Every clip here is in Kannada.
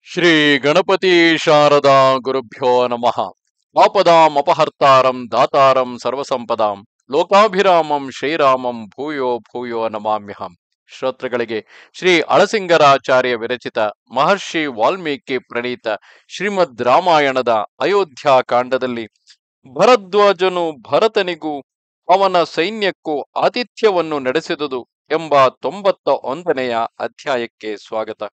ಶ್ರೀ ಗಣಪತಿ ಶಾರದಾ ಗುರುಭ್ಯೋ ನಮಃ. ಆಪದಾಂ ಅಪಹರ್ತಾರಂ ದಾತಾರಂ ಸರ್ವಸಂಪದಾಂ ಲೋಕಾಭಿರಾಮಂ ಶ್ರೀರಾಮಂ ಭೂಯೋ ಭೂಯೋ ನಮಾಮ್ಯಹಂ. ಶ್ರೋತೃಗಳಿಗೆ ಶ್ರೀ ಅಳಸಿಂಗರಾಚಾರ್ಯ ವಿರಚಿತ ಮಹರ್ಷಿ ವಾಲ್ಮೀಕಿ ಪ್ರಣೀತ ಶ್ರೀಮದ್ ರಾಮಾಯಣದ ಅಯೋಧ್ಯ ಕಾಂಡದಲ್ಲಿ ಭರದ್ವಾಜನು ಭರತನಿಗೂ ಅವನ ಸೈನ್ಯಕ್ಕೂ ಆತಿಥ್ಯವನ್ನು ನಡೆಸಿದುದು ಎಂಬ 91ನೆಯ ಅಧ್ಯಾಯಕ್ಕೆ ಸ್ವಾಗತ.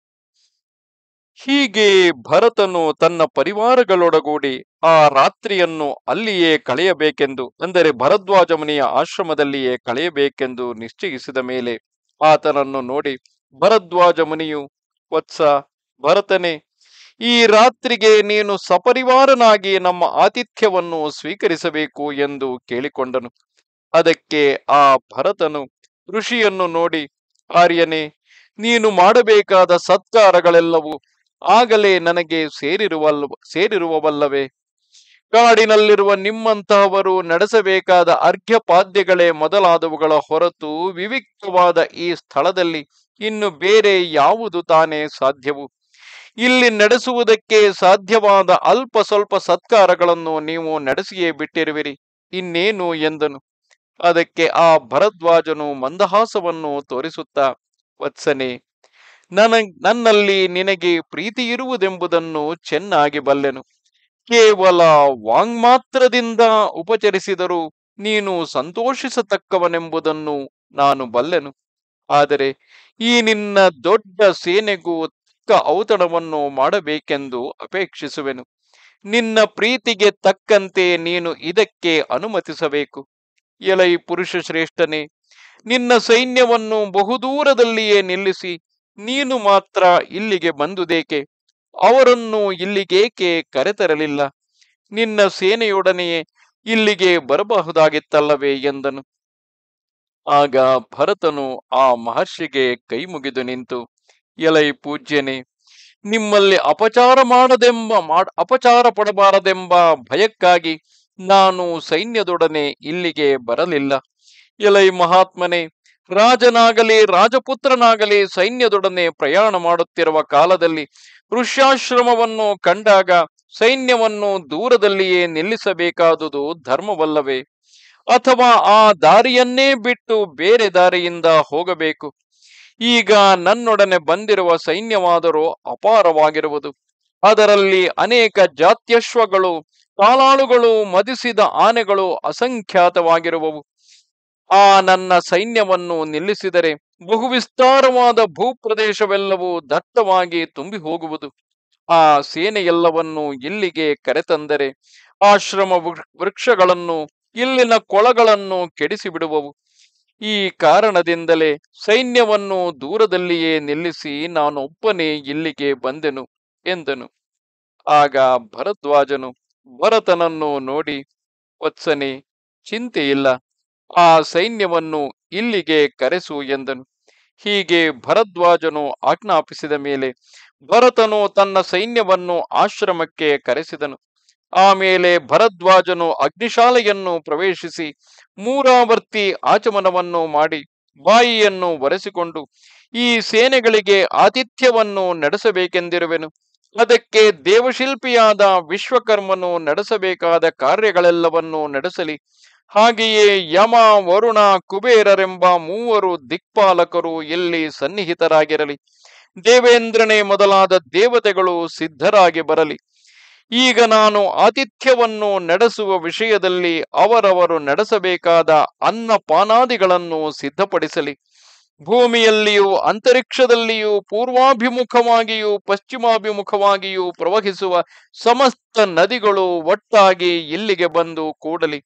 ಹೀಗೆ ಭರತನು ತನ್ನ ಪರಿವಾರಗಳೊಡಗೂಡಿ ಆ ರಾತ್ರಿಯನ್ನು ಅಲ್ಲಿಯೇ ಕಳೆಯಬೇಕೆಂದು, ಅಂದರೆ ಭರದ್ವಾಜ ಮುನಿಯ ಆಶ್ರಮದಲ್ಲಿಯೇ ಕಳೆಯಬೇಕೆಂದು ನಿಶ್ಚಯಿಸಿದ ಮೇಲೆ ಆತನನ್ನು ನೋಡಿ ಭರದ್ವಾಜ ಮುನಿಯು, ವತ್ಸ ಭರತನೇ, ಈ ರಾತ್ರಿಗೆ ನೀನು ಸಪರಿವಾರನಾಗಿ ನಮ್ಮ ಆತಿಥ್ಯವನ್ನು ಸ್ವೀಕರಿಸಬೇಕು ಎಂದು ಕೇಳಿಕೊಂಡನು. ಅದಕ್ಕೆ ಆ ಭರತನು ಋಷಿಯನ್ನು ನೋಡಿ, ಆರ್ಯನೇ, ನೀನು ಮಾಡಬೇಕಾದ ಸತ್ಕಾರಗಳೆಲ್ಲವೂ ಆಗಲೇ ನನಗೆ ಸೇರಿರುವವಲ್ಲವೇ? ಕಾಡಿನಲ್ಲಿರುವ ನಿಮ್ಮಂತಹವರು ನಡೆಸಬೇಕಾದ ಅರ್ಘ್ಯಪಾದ್ಯಗಳೇ ಮೊದಲಾದವುಗಳ ಹೊರತು ವಿವಿಕ್ತವಾದ ಈ ಸ್ಥಳದಲ್ಲಿ ಇನ್ನು ಬೇರೆ ಯಾವುದು ತಾನೇ ಸಾಧ್ಯವು? ಇಲ್ಲಿ ನಡೆಸುವುದಕ್ಕೆ ಸಾಧ್ಯವಾದ ಅಲ್ಪ ಸ್ವಲ್ಪ ಸತ್ಕಾರಗಳನ್ನು ನೀವು ನಡೆಸಿಯೇ ಬಿಟ್ಟಿರುವಿರಿ, ಇನ್ನೇನು ಎಂದನು. ಅದಕ್ಕೆ ಆ ಭರದ್ವಾಜನು ಮಂದಹಾಸವನ್ನು ತೋರಿಸುತ್ತಾ, ವತ್ಸನೆ, ನನ್ನಲ್ಲಿ ನಿನಗೆ ಪ್ರೀತಿ ಇರುವುದೆಂಬುದನ್ನು ಚೆನ್ನಾಗಿ ಬಲ್ಲೆನು. ಕೇವಲ ವಾಂಗ್ಮಾತ್ರದಿಂದ ಉಪಚರಿಸಿದರೂ ನೀನು ಸಂತೋಷಿಸತಕ್ಕವನೆಂಬುದನ್ನು ನಾನು ಬಲ್ಲೆನು. ಆದರೆ ಈ ನಿನ್ನ ದೊಡ್ಡ ಸೇನೆಗೂ ತಕ್ಕ ಔತಣವನ್ನು ಮಾಡಬೇಕೆಂದು ಅಪೇಕ್ಷಿಸುವೆನು. ನಿನ್ನ ಪ್ರೀತಿಗೆ ತಕ್ಕಂತೆ ನೀನು ಇದಕ್ಕೆ ಅನುಮತಿಸಬೇಕು. ಎಲೈ ಪುರುಷ ಶ್ರೇಷ್ಠನೇ, ನಿನ್ನ ಸೈನ್ಯವನ್ನು ಬಹುದೂರದಲ್ಲಿಯೇ ನಿಲ್ಲಿಸಿ ನೀನು ಮಾತ್ರ ಇಲ್ಲಿಗೆ ಬಂದುದೇಕೆ? ಅವರನ್ನು ಇಲ್ಲಿಗೇಕೆ ಕರೆತರಲಿಲ್ಲ? ನಿನ್ನ ಸೇನೆಯೊಡನೆಯೇ ಇಲ್ಲಿಗೆ ಬರಬಹುದಾಗಿತ್ತಲ್ಲವೇ ಎಂದನು. ಆಗ ಭರತನು ಆ ಮಹರ್ಷಿಗೆ ಕೈ ಮುಗಿದು ನಿಂತು, ಎಲೈ ಪೂಜ್ಯನೇ, ನಿಮ್ಮಲ್ಲಿ ಅಪಚಾರ ಪಡಬಾರದೆಂಬ ಭಯಕ್ಕಾಗಿ ನಾನು ಸೈನ್ಯದೊಡನೆ ಇಲ್ಲಿಗೆ ಬರಲಿಲ್ಲ. ಎಲೈ ಮಹಾತ್ಮನೇ, ರಾಜನಾಗಲಿ ರಾಜಪುತ್ರನಾಗಲಿ ಸೈನ್ಯದೊಡನೆ ಪ್ರಯಾಣ ಮಾಡುತ್ತಿರುವ ಕಾಲದಲ್ಲಿ ಋಷ್ಯಾಶ್ರಮವನ್ನು ಕಂಡಾಗ ಸೈನ್ಯವನ್ನು ದೂರದಲ್ಲಿಯೇ ನಿಲ್ಲಿಸಬೇಕಾದುದು ಧರ್ಮವಲ್ಲವೇ? ಅಥವಾ ಆ ದಾರಿಯನ್ನೇ ಬಿಟ್ಟು ಬೇರೆ ದಾರಿಯಿಂದ ಹೋಗಬೇಕು? ಈಗ ನನ್ನೊಡನೆ ಬಂದಿರುವ ಸೈನ್ಯವಾದರೂ ಅಪಾರವಾಗಿರುವುದು. ಅದರಲ್ಲಿ ಅನೇಕ ಜಾತ್ಯಶ್ವಗಳು, ಕಾಲಾಳುಗಳು, ಮದಿಸಿದ ಆನೆಗಳು ಅಸಂಖ್ಯಾತವಾಗಿರುವವು. ಆ ನನ್ನ ಸೈನ್ಯವನ್ನು ನಿಲ್ಲಿಸಿದರೆ ಬಹುವಿಸ್ತಾರವಾದ ಭೂಪ್ರದೇಶವೆಲ್ಲವೂ ದಟ್ಟವಾಗಿ ತುಂಬಿ ಹೋಗುವುದು. ಆ ಸೇನೆಯೆಲ್ಲವನ್ನು ಇಲ್ಲಿಗೆ ಕರೆತಂದರೆ ಆಶ್ರಮ ವೃಕ್ಷಗಳನ್ನು, ಇಲ್ಲಿನ ಕೊಳಗಳನ್ನು ಕೆಡಿಸಿಬಿಡುವವು. ಈ ಕಾರಣದಿಂದಲೇ ಸೈನ್ಯವನ್ನು ದೂರದಲ್ಲಿಯೇ ನಿಲ್ಲಿಸಿ ನಾನೊಬ್ಬನೇ ಇಲ್ಲಿಗೆ ಬಂದೆನು ಎಂದನು. ಆಗ ಭರದ್ವಾಜನು ಭರತನನ್ನು ನೋಡಿ, ವತ್ಸನೆ, ಚಿಂತೆಯಿಲ್ಲ, ಆ ಸೈನ್ಯವನ್ನು ಇಲ್ಲಿಗೆ ಕರೆಸು ಎಂದನು. ಹೀಗೆ ಭರದ್ವಾಜನು ಆಜ್ಞಾಪಿಸಿದ ಮೇಲೆ ಭರತನು ತನ್ನ ಸೈನ್ಯವನ್ನು ಆಶ್ರಮಕ್ಕೆ ಕರೆಸಿದನು. ಆಮೇಲೆ ಭರದ್ವಾಜನು ಅಗ್ನಿಶಾಲೆಯನ್ನು ಪ್ರವೇಶಿಸಿ ಮೂರಾವರ್ತಿ ಆಚಮನವನ್ನು ಮಾಡಿ ಬಾಯಿಯನ್ನು ಒರೆಸಿಕೊಂಡು, ಈ ಸೇನೆಗಳಿಗೆ ಆತಿಥ್ಯವನ್ನು ನಡೆಸಬೇಕೆಂದಿರುವೆನು. ಅದಕ್ಕೆ ದೇವಶಿಲ್ಪಿಯಾದ ವಿಶ್ವಕರ್ಮನು ನಡೆಸಬೇಕಾದ ಕಾರ್ಯಗಳೆಲ್ಲವನ್ನೂ ನಡೆಸಲಿ. ಹಾಗೆಯೇ ಯಮ, ವರುಣ, ಕುಬೇರರೆಂಬ ಮೂವರು ದಿಕ್ಪಾಲಕರು ಇಲ್ಲಿ ಸನ್ನಿಹಿತರಾಗಿರಲಿ. ದೇವೇಂದ್ರನೇ ಮೊದಲಾದ ದೇವತೆಗಳು ಸಿದ್ಧರಾಗಿ ಬರಲಿ. ಈಗ ನಾನು ಆತಿಥ್ಯವನ್ನು ನಡೆಸುವ ವಿಷಯದಲ್ಲಿ ಅವರವರು ನಡೆಸಬೇಕಾದ ಅನ್ನಪಾನಾದಿಗಳನ್ನು ಸಿದ್ಧಪಡಿಸಲಿ. ಭೂಮಿಯಲ್ಲಿಯೂ ಅಂತರಿಕ್ಷದಲ್ಲಿಯೂ ಪೂರ್ವಾಭಿಮುಖವಾಗಿಯೂ ಪಶ್ಚಿಮಾಭಿಮುಖವಾಗಿಯೂ ಪ್ರವಹಿಸುವ ಸಮಸ್ತ ನದಿಗಳು ಒಟ್ಟಾಗಿ ಇಲ್ಲಿಗೆ ಬಂದು ಕೂಡಲಿ.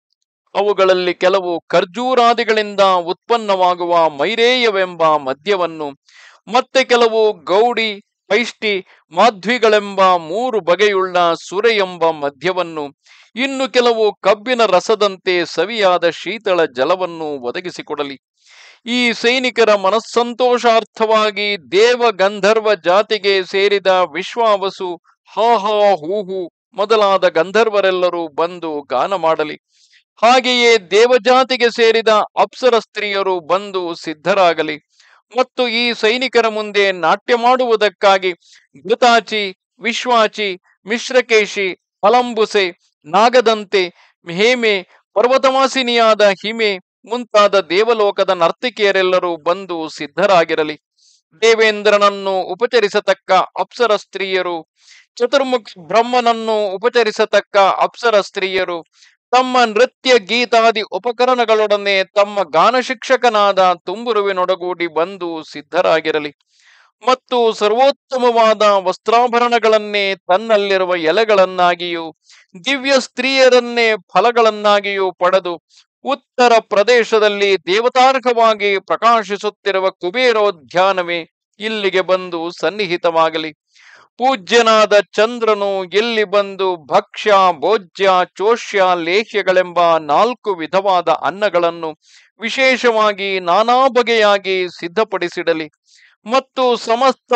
ಅವುಗಳಲ್ಲಿ ಕೆಲವು ಖರ್ಜೂರಾದಿಗಳಿಂದ ಉತ್ಪನ್ನವಾಗುವ ಮೈರೇಯವೆಂಬ ಮದ್ಯವನ್ನು, ಮತ್ತೆ ಕೆಲವು ಗೌಡಿ, ಪೈಷ್ಟಿ, ಮಾಧ್ವಿಗಳೆಂಬ 3 ಬಗೆಯುಳ್ಳ ಸುರೆ ಎಂಬ ಮದ್ಯವನ್ನು, ಇನ್ನು ಕೆಲವು ಕಬ್ಬಿನ ರಸದಂತೆ ಸವಿಯಾದ ಶೀತಳ ಜಲವನ್ನು ಒದಗಿಸಿಕೊಡಲಿ. ಈ ಸೈನಿಕರ ಮನಸ್ಸಂತೋಷಾರ್ಥವಾಗಿ ದೇವ ಗಂಧರ್ವ ಜಾತಿಗೆ ಸೇರಿದ ವಿಶ್ವಾವಸು, ಹಾಹಾ, ಹೂಹು ಮೊದಲಾದ ಗಂಧರ್ವರೆಲ್ಲರೂ ಬಂದು ಗಾನ ಮಾಡಲಿ. ಹಾಗೆಯೇ ದೇವಜಾತಿಗೆ ಸೇರಿದ ಅಪ್ಸರ ಸ್ತ್ರೀಯರು ಬಂದು ಸಿದ್ಧರಾಗಲಿ. ಮತ್ತು ಈ ಸೈನಿಕರ ಮುಂದೆ ನಾಟ್ಯ ಮಾಡುವುದಕ್ಕಾಗಿ ಘೃತಾಚಿ, ವಿಶ್ವಾಚಿ, ಮಿಶ್ರಕೇಶಿ, ಫಲಂಬುಸೆ, ನಾಗದಂತೆ, ಹೇಮೆ, ಪರ್ವತವಾಸಿನಿಯಾದ ಹಿಮೆ ಮುಂತಾದ ದೇವಲೋಕದ ನರ್ತಿಕಿಯರೆಲ್ಲರೂ ಬಂದು ಸಿದ್ಧರಾಗಿರಲಿ. ದೇವೇಂದ್ರನನ್ನು ಉಪಚರಿಸತಕ್ಕ ಅಪ್ಸರ ಸ್ತ್ರೀಯರು, ಚತುರ್ಮುಖ ಬ್ರಹ್ಮನನ್ನು ಉಪಚರಿಸತಕ್ಕ ಅಪ್ಸರ ಸ್ತ್ರೀಯರು ತಮ್ಮ ನೃತ್ಯ ಗೀತಾದಿ ಉಪಕರಣಗಳೊಡನೆ ತಮ್ಮ ಗಾನ ಶಿಕ್ಷಕನಾದ ತುಂಬುರುವಿನೊಡಗೂಡಿ ಬಂದು ಸಿದ್ಧರಾಗಿರಲಿ. ಮತ್ತು ಸರ್ವೋತ್ತಮವಾದ ವಸ್ತ್ರಾಭರಣಗಳನ್ನೇ ತನ್ನಲ್ಲಿರುವ ಎಲೆಗಳನ್ನಾಗಿಯೂ ದಿವ್ಯ ಸ್ತ್ರೀಯರನ್ನೇ ಫಲಗಳನ್ನಾಗಿಯೂ ಪಡೆದು ಉತ್ತರ ಪ್ರದೇಶದಲ್ಲಿ ದೇವತಾರ್ಹವಾಗಿ ಪ್ರಕಾಶಿಸುತ್ತಿರುವ ಕುಬೇರೋದ್ಯಾನವೇ ಇಲ್ಲಿಗೆ ಬಂದು ಸನ್ನಿಹಿತವಾಗಲಿ. ಪೂಜ್ಯನಾದ ಚಂದ್ರನು ಇಲ್ಲಿ ಬಂದು ಭಕ್ಷ್ಯ, ಭೋಜ್ಯ, ಚೋಷ್ಯ, ಲೇಹ್ಯಗಳೆಂಬ 4 ವಿಧವಾದ ಅನ್ನಗಳನ್ನು ವಿಶೇಷವಾಗಿ ನಾನಾ ಬಗೆಯಾಗಿ ಸಿದ್ಧಪಡಿಸಿಡಲಿ. ಮತ್ತು ಸಮಸ್ತ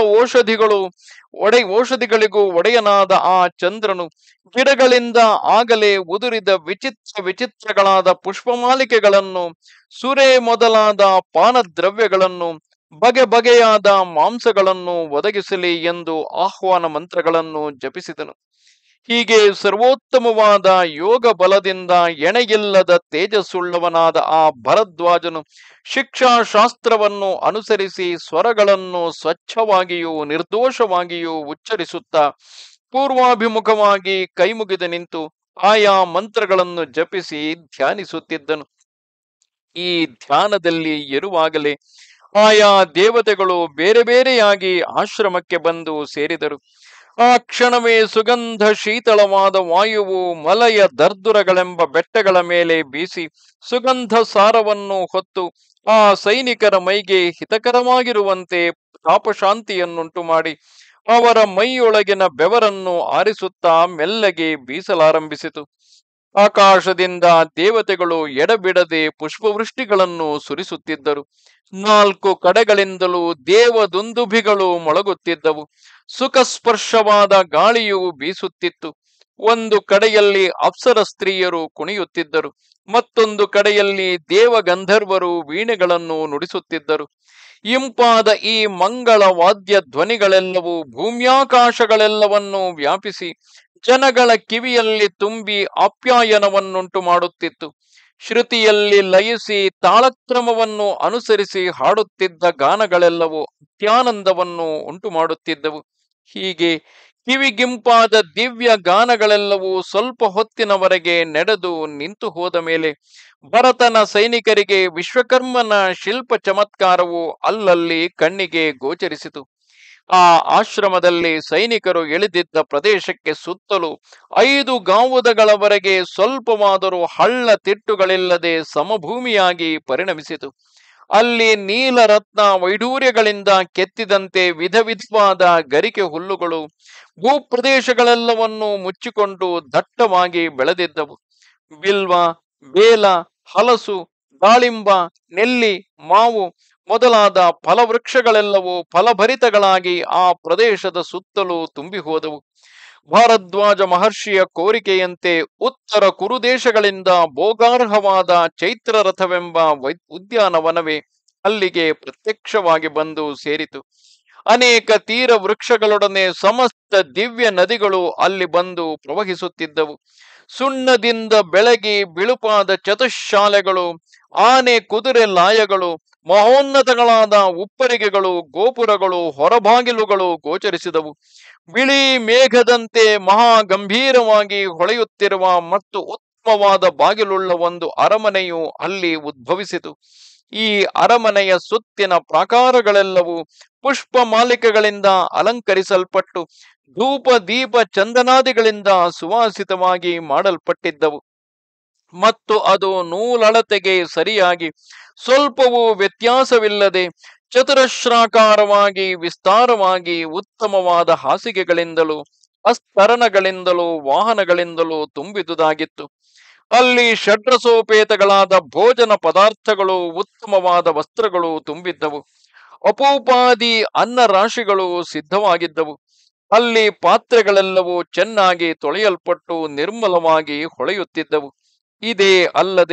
ಔಷಧಿಗಳಿಗೂ ಒಡೆಯನಾದ ಆ ಚಂದ್ರನು ಗಿಡಗಳಿಂದ ಆಗಲೇ ಉದುರಿದ ವಿಚಿತ್ರ ವಿಚಿತ್ರಗಳಾದ ಪುಷ್ಪಮಾಲಿಕೆಗಳನ್ನು, ಸುರೆ ಮೊದಲಾದ ಪಾನದ್ರವ್ಯಗಳನ್ನು, ಬಗೆ ಬಗೆಯಾದ ಮಾಂಸಗಳನ್ನು ಒದಗಿಸಲಿ ಎಂದು ಆಹ್ವಾನ ಮಂತ್ರಗಳನ್ನು ಜಪಿಸಿದನು. ಹೀಗೆ ಸರ್ವೋತ್ತಮವಾದ ಯೋಗ ಬಲದಿಂದ ಎಣೆಯಿಲ್ಲದ ತೇಜಸ್ಸುಳ್ಳವನಾದ ಆ ಭರದ್ವಾಜನು ಶಿಕ್ಷಾಶಾಸ್ತ್ರವನ್ನು ಅನುಸರಿಸಿ ಸ್ವರಗಳನ್ನು ಸ್ವಚ್ಛವಾಗಿಯೂ ನಿರ್ದೋಷವಾಗಿಯೂ ಉಚ್ಚರಿಸುತ್ತಾ ಪೂರ್ವಾಭಿಮುಖವಾಗಿ ಕೈಮುಗಿದು ನಿಂತು ಆಯಾ ಮಂತ್ರಗಳನ್ನು ಜಪಿಸಿ ಧ್ಯಾನಿಸುತ್ತಿದ್ದನು. ಈ ಧ್ಯಾನದಲ್ಲಿ ಇರುವಾಗಲೇ ಆಯಾ ದೇವತೆಗಳು ಬೇರೆ ಬೇರೆಯಾಗಿ ಆಶ್ರಮಕ್ಕೆ ಬಂದು ಸೇರಿದರು. ಆ ಕ್ಷಣವೇ ಸುಗಂಧ ಶೀತಳವಾದ ವಾಯುವು ಮಲಯ ದರ್ದುರಗಳೆಂಬ ಬೆಟ್ಟಗಳ ಮೇಲೆ ಬೀಸಿ ಸುಗಂಧ ಸಾರವನ್ನು ಹೊತ್ತು ಆ ಸೈನಿಕರ ಮೈಗೆ ಹಿತಕರವಾಗಿರುವಂತೆ ತಾಪಶಾಂತಿಯನ್ನುಂಟು ಮಾಡಿ ಅವರ ಮೈಯೊಳಗಿನ ಬೆವರನ್ನು ಆರಿಸುತ್ತಾ ಮೆಲ್ಲಗೆ ಬೀಸಲಾರಂಭಿಸಿತು. ಆಕಾಶದಿಂದ ದೇವತೆಗಳು ಎಡಬಿಡದೆ ಪುಷ್ಪವೃಷ್ಟಿಗಳನ್ನು ಸುರಿಸುತ್ತಿದ್ದರು. 4 ಕಡೆಗಳಿಂದಲೂ ದೇವದುಂದುಭಿಗಳು ಮೊಳಗುತ್ತಿದ್ದವು. ಸುಖಸ್ಪರ್ಶವಾದ ಗಾಳಿಯು ಬೀಸುತ್ತಿತ್ತು. ಒಂದು ಕಡೆಯಲ್ಲಿ ಅಪ್ಸರ ಸ್ತ್ರೀಯರು ಕುಣಿಯುತ್ತಿದ್ದರು, ಮತ್ತೊಂದು ಕಡೆಯಲ್ಲಿ ದೇವಗಂಧರ್ವರು ವೀಣೆಗಳನ್ನು ನುಡಿಸುತ್ತಿದ್ದರು. ಇಂಪಾದ ಈ ಮಂಗಳ ವಾದ್ಯ ಧ್ವನಿಗಳೆಲ್ಲವೂ ಭೂಮ್ಯಾಕಾಶಗಳೆಲ್ಲವನ್ನೂ ವ್ಯಾಪಿಸಿ ಜನಗಳ ಕಿವಿಯಲ್ಲಿ ತುಂಬಿ ಆಪ್ಯಾಯನವನ್ನುಂಟು ಮಾಡುತ್ತಿತ್ತು. ಶ್ರುತಿಯಲ್ಲಿ ಲಯಿಸಿ ತಾಳಕ್ರಮವನ್ನು ಅನುಸರಿಸಿ ಹಾಡುತ್ತಿದ್ದ ಗಾನಗಳೆಲ್ಲವೂ ಅತ್ಯಾನಂದವನ್ನು ಉಂಟು ಮಾಡುತ್ತಿದ್ದವು. ಹೀಗೆ ಕಿವಿಗಿಂಪಾದ ದಿವ್ಯ ಗಾನಗಳೆಲ್ಲವೂ ಸ್ವಲ್ಪ ಹೊತ್ತಿನವರೆಗೆ ನಡೆದು ನಿಂತು ಹೋದ ಮೇಲೆ ಭರತನ ಸೈನಿಕರಿಗೆ ವಿಶ್ವಕರ್ಮನ ಶಿಲ್ಪ ಚಮತ್ಕಾರವು ಅಲ್ಲಲ್ಲಿ ಕಣ್ಣಿಗೆ ಗೋಚರಿಸಿತು. ಆ ಆಶ್ರಮದಲ್ಲಿ ಸೈನಿಕರು ಇಳಿದಿದ್ದ ಪ್ರದೇಶಕ್ಕೆ ಸುತ್ತಲೂ 5 ಗಾವುದಗಳವರೆಗೆ ಸ್ವಲ್ಪವಾದರೂ ಹಳ್ಳ ತಿಟ್ಟುಗಳಿಲ್ಲದೆ ಸಮಭೂಮಿಯಾಗಿ ಪರಿಣಮಿಸಿತು. ಅಲ್ಲಿ ನೀಲರತ್ನ ವೈಢೂರ್ಯಗಳಿಂದ ಕೆತ್ತಿದಂತೆ ವಿಧ ವಿಧವಾದ ಗರಿಕೆ ಹುಲ್ಲುಗಳು ಭೂಪ್ರದೇಶಗಳೆಲ್ಲವನ್ನೂ ಮುಚ್ಚಿಕೊಂಡು ದಟ್ಟವಾಗಿ ಬೆಳೆದಿದ್ದವು. ಬಿಲ್ವ, ಬೇಲ, ಹಲಸು, ದಾಳಿಂಬ, ನೆಲ್ಲಿ, ಮಾವು ಮೊದಲಾದ ಫಲವೃಕ್ಷಗಳೆಲ್ಲವೂ ಫಲಭರಿತಗಳಾಗಿ ಆ ಪ್ರದೇಶದ ಸುತ್ತಲೂ ತುಂಬಿ ಹೋದವು. ಭಾರದ್ವಾಜ ಮಹರ್ಷಿಯ ಕೋರಿಕೆಯಂತೆ ಉತ್ತರ ಕುರುದೇಶಗಳಿಂದ ಭೋಗಾರ್ಹವಾದ ಚೈತ್ರರಥವೆಂಬ ಉದ್ಯಾನವನವೇ ಅಲ್ಲಿಗೆ ಪ್ರತ್ಯಕ್ಷವಾಗಿ ಬಂದು ಸೇರಿತು. ಅನೇಕ ತೀರ ವೃಕ್ಷಗಳೊಡನೆ ಸಮಸ್ತ ದಿವ್ಯ ನದಿಗಳು ಅಲ್ಲಿ ಬಂದು ಪ್ರವಹಿಸುತ್ತಿದ್ದವು. ಸುಣ್ಣದಿಂದ ಬೆಳಗಿ ಬಿಳುಪಾದ ಚತುಶಾಲೆಗಳು, ಆನೆ ಕುದುರೆ ಲಾಯಗಳು, ಮಹೋನ್ನತಗಳಾದ ಉಪ್ಪರಿಗೆಗಳು, ಗೋಪುರಗಳು, ಹೊರಬಾಗಿಲುಗಳು ಗೋಚರಿಸಿದವು. ಬಿಳಿ ಮೇಘದಂತೆ ಮಹಾ ಗಂಭೀರವಾಗಿ ಹೊಳೆಯುತ್ತಿರುವ ಮತ್ತು ಉತ್ತಮವಾದ ಬಾಗಿಲುಳ್ಳ ಒಂದು ಅರಮನೆಯು ಅಲ್ಲಿ ಉದ್ಭವಿಸಿತು. ಈ ಅರಮನೆಯ ಸುತ್ತಿನ ಪ್ರಾಕಾರಗಳೆಲ್ಲವೂ ಪುಷ್ಪ ಮಾಲಿಕೆಗಳಿಂದ ಅಲಂಕರಿಸಲ್ಪಟ್ಟು ಧೂಪ ದೀಪ ಚಂದನಾದಿಗಳಿಂದ ಸುವಾಸಿತವಾಗಿ ಮಾಡಲ್ಪಟ್ಟಿದ್ದವು. ಮತ್ತು ಅದು ನೂಲಳತೆಗೆ ಸರಿಯಾಗಿ ಸ್ವಲ್ಪವೂ ವ್ಯತ್ಯಾಸವಿಲ್ಲದೆ ಚತುರಶ್ರಾಕಾರವಾಗಿ ವಿಸ್ತಾರವಾಗಿ ಉತ್ತಮವಾದ ಹಾಸಿಗೆಗಳಿಂದಲೂ ಅಸ್ತರಣಗಳಿಂದಲೂ ವಾಹನಗಳಿಂದಲೂ ತುಂಬಿದುದಾಗಿತ್ತು. ಅಲ್ಲಿ ಷಡ್ರಸೋಪೇತಗಳಾದ ಭೋಜನ ಪದಾರ್ಥಗಳು, ಉತ್ತಮವಾದ ವಸ್ತ್ರಗಳು ತುಂಬಿದ್ದವು. ಅಪೂಪಾದಿ ಅನ್ನ ರಾಶಿಗಳು ಸಿದ್ಧವಾಗಿದ್ದವು. ಅಲ್ಲಿ ಪಾತ್ರೆಗಳೆಲ್ಲವೂ ಚೆನ್ನಾಗಿ ತೊಳೆಯಲ್ಪಟ್ಟು ನಿರ್ಮಲವಾಗಿ ಹೊಳೆಯುತ್ತಿದ್ದವು. ಇದೇ ಅಲ್ಲದೆ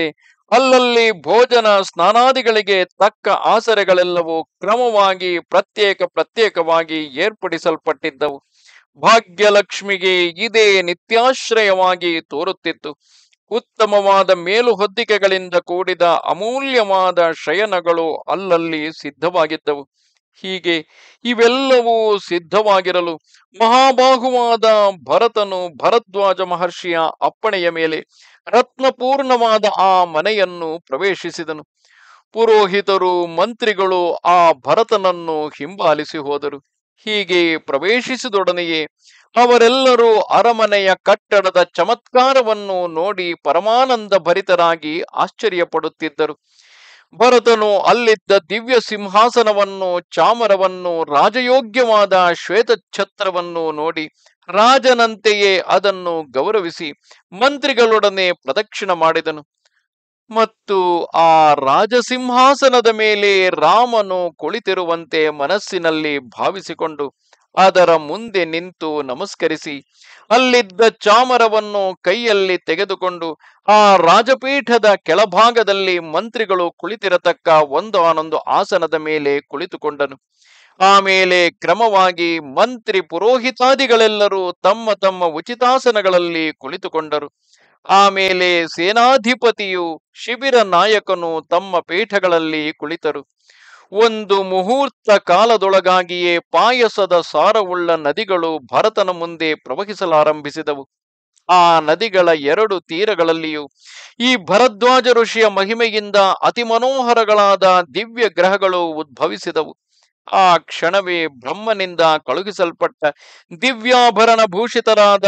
ಅಲ್ಲಲ್ಲಿ ಭೋಜನ ಸ್ನಾನಾದಿಗಳಿಗೆ ತಕ್ಕ ಆಸರೆಗಳೆಲ್ಲವೂ ಕ್ರಮವಾಗಿ ಪ್ರತ್ಯೇಕವಾಗಿ ಏರ್ಪಡಿಸಲ್ಪಟ್ಟಿದ್ದವು. ಭಾಗ್ಯಲಕ್ಷ್ಮಿಗೆ ಇದೇ ನಿತ್ಯಾಶ್ರಯವಾಗಿ ತೋರುತ್ತಿತ್ತು. ಉತ್ತಮವಾದ ಮೇಲುಹೊದ್ದಿಕೆಗಳಿಂದ ಕೂಡಿದ ಅಮೂಲ್ಯವಾದ ಶಯನಗಳು ಅಲ್ಲಲ್ಲಿ ಸಿದ್ಧವಾಗಿದ್ದವು. ಹೀಗೆ ಇವೆಲ್ಲವೂ ಸಿದ್ಧವಾಗಿರಲು ಮಹಾಬಾಹುವಾದ ಭರತನು ಭರದ್ವಾಜ ಮಹರ್ಷಿಯ ಅಪ್ಪಣೆಯ ಮೇಲೆ ರತ್ನಪೂರ್ಣವಾದ ಆ ಮನೆಯನ್ನು ಪ್ರವೇಶಿಸಿದನು. ಪುರೋಹಿತರು ಮಂತ್ರಿಗಳು ಆ ಭರತನನ್ನು ಹಿಂಬಾಲಿಸಿ ಹೋದರು. ಹೀಗೆ ಪ್ರವೇಶಿಸಿದೊಡನೆಯೇ ಅವರೆಲ್ಲರೂ ಅರಮನೆಯ ಕಟ್ಟಡದ ಚಮತ್ಕಾರವನ್ನು ನೋಡಿ ಪರಮಾನಂದ ಭರಿತರಾಗಿ ಆಶ್ಚರ್ಯಪಡುತ್ತಿದ್ದರು. ಭರತನು ಅಲ್ಲಿದ್ದ ದಿವ್ಯ ಸಿಂಹಾಸನವನ್ನು, ಚಾಮರವನ್ನು, ರಾಜಯೋಗ್ಯವಾದ ಶ್ವೇತಛತ್ರವನ್ನು ನೋಡಿ ರಾಜನಂತೆಯೇ ಅದನ್ನು ಗೌರವಿಸಿ ಮಂತ್ರಿಗಳೊಡನೆ ಪ್ರದಕ್ಷಿಣ ಮಾಡಿದನು. ಮತ್ತು ಆ ರಾಜಸಿಂಹಾಸನದ ಮೇಲೆ ರಾಮನು ಕುಳಿತಿರುವಂತೆ ಮನಸ್ಸಿನಲ್ಲಿ ಭಾವಿಸಿಕೊಂಡು ಅದರ ಮುಂದೆ ನಿಂತು ನಮಸ್ಕರಿಸಿ ಅಲ್ಲಿದ್ದ ಚಾಮರವನ್ನು ಕೈಯಲ್ಲಿ ತೆಗೆದುಕೊಂಡು ಆ ರಾಜಪೀಠದ ಕೆಳಭಾಗದಲ್ಲಿ ಮಂತ್ರಿಗಳು ಕುಳಿತಿರತಕ್ಕ ಒಂದಾನೊಂದು ಆಸನದ ಮೇಲೆ ಕುಳಿತುಕೊಂಡನು. ಆಮೇಲೆ ಕ್ರಮವಾಗಿ ಮಂತ್ರಿ ಪುರೋಹಿತಾದಿಗಳೆಲ್ಲರೂ ತಮ್ಮ ತಮ್ಮ ಉಚಿತಾಸನಗಳಲ್ಲಿ ಕುಳಿತುಕೊಂಡರು. ಆಮೇಲೆ ಸೇನಾಧಿಪತಿಯು ಶಿಬಿರ ನಾಯಕನು ತಮ್ಮ ಪೀಠಗಳಲ್ಲಿ ಕುಳಿತರು. ಒಂದು ಮುಹೂರ್ತ ಕಾಲದೊಳಗಾಗಿಯೇ ಪಾಯಸದ ಸಾರವುಳ್ಳ ನದಿಗಳು ಭರತನ ಮುಂದೆ ಪ್ರವಹಿಸಲಾರಂಭಿಸಿದವು. ಆ ನದಿಗಳ ಎರಡು ತೀರಗಳಲ್ಲಿಯೂ ಈ ಭರದ್ವಾಜ ಋಷಿಯ ಮಹಿಮೆಯಿಂದ ಅತಿ ಮನೋಹರಗಳಾದ ದಿವ್ಯ ಗ್ರಹಗಳು ಉದ್ಭವಿಸಿದವು. ಆ ಕ್ಷಣವೇ ಬ್ರಹ್ಮನಿಂದ ಕಳುಹಿಸಲ್ಪಟ್ಟ ದಿವ್ಯಾಭರಣ ಭೂಷಿತರಾದ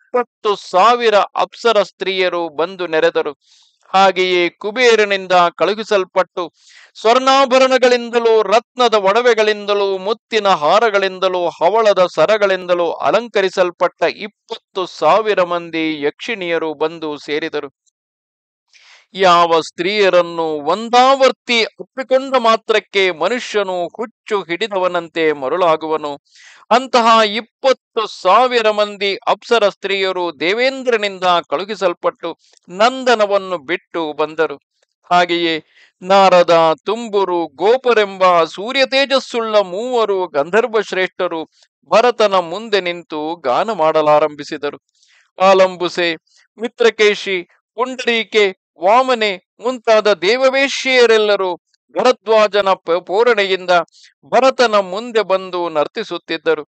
20,000 ಅಪ್ಸರ ಸ್ತ್ರೀಯರು ಬಂದು ನೆರೆದರು. ಹಾಗೆಯೇ ಕುಬೇರನಿಂದ ಕಳುಹಿಸಲ್ಪಟ್ಟು ಸ್ವರ್ಣಾಭರಣಗಳಿಂದಲೂ, ರತ್ನದ ಒಡವೆಗಳಿಂದಲೂ, ಮುತ್ತಿನ ಹಾರಗಳಿಂದಲೂ, ಹವಳದ ಸರಗಳಿಂದಲೂ ಅಲಂಕರಿಸಲ್ಪಟ್ಟ 20,000 ಮಂದಿ ಯಕ್ಷಿಣಿಯರು ಬಂದು ಸೇರಿದರು. ಯಾವ ಸ್ತ್ರೀಯರನ್ನು ಒಂದಾವರ್ತಿ ಅಪ್ಪಿಕೊಂಡ ಮಾತ್ರಕ್ಕೆ ಮನುಷ್ಯನು ಹುಚ್ಚು ಹಿಡಿದವನಂತೆ ಮರುಳಾಗುವನು, ಅಂತಹ 20,000 ಮಂದಿ ಅಪ್ಸರ ಸ್ತ್ರೀಯರು ದೇವೇಂದ್ರನಿಂದ ಕಳುಹಿಸಲ್ಪಟ್ಟು ನಂದನವನ್ನು ಬಿಟ್ಟು ಬಂದರು. ಹಾಗೆಯೇ ನಾರದ, ತುಂಬುರು, ಗೋಪರೆಂಬ ಸೂರ್ಯ ತೇಜಸ್ಸುಳ್ಳ 3 ಗಂಧರ್ವ ಶ್ರೇಷ್ಠರು ಭರತನ ಮುಂದೆ ನಿಂತು ಗಾನ ಮಾಡಲಾರಂಭಿಸಿದರು. ಆಲಂಬುಸೆ, ಮಿತ್ರಕೇಶಿ, ಪುಂಡರೀಕೆ, ವಾಮನೆ ಮುಂತಾದ ದೇವವೇಶ್ಯೆಯರೆಲ್ಲರೂ ಭರದ್ವಾಜನ ಪೂರಣೆಯಿಂದ ಭರತನ ಮುಂದೆ ಬಂದು ನರ್ತಿಸುತ್ತಿದ್ದರು.